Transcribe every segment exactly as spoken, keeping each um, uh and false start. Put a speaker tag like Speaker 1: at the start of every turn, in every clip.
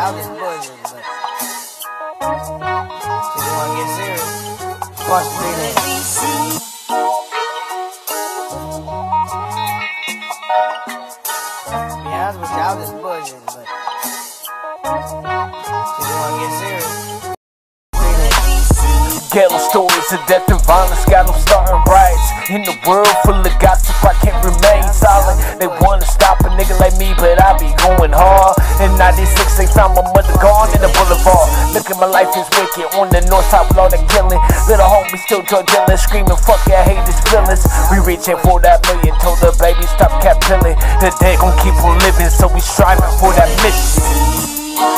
Speaker 1: I was just bullshitting, but if you wanna get serious, watch the video. To be honest with you, I was just bullshitting, but if you wanna get serious.
Speaker 2: Ghetto stories of death and violence got them starting riots. In the world full of gossip, I can't remain silent. They wanna stop a nigga like me, but I be going hard. In ninety-six, they found my mother gone in the boulevard. Look at my life is wicked. On the north side with all the killing. Little homie still drug dealing, screaming, fuck yeah, I hate his feelings. We reaching for that million, told the baby stop cap killing. The dead gon' keep on living, so we striving for that mission.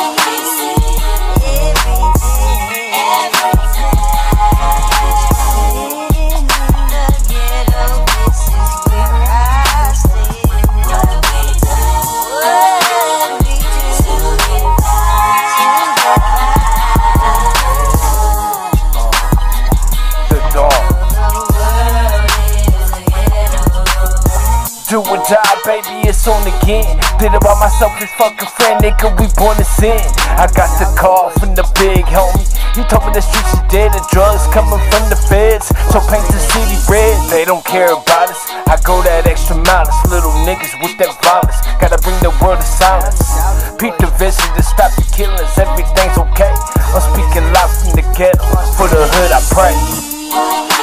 Speaker 2: Do or die, baby, it's on again. Did it by myself, this fucking friend, nigga, we born to sin. I got the call from the big homie. He told me the streets is dead, the drugs coming from the feds. So paint the city red, they don't care about us. I go that extra mile, little niggas with that violence. Gotta bring the world to silence. Peep the vision to stop the killings, everything's okay. I'm speaking live from the ghetto, for the hood I pray.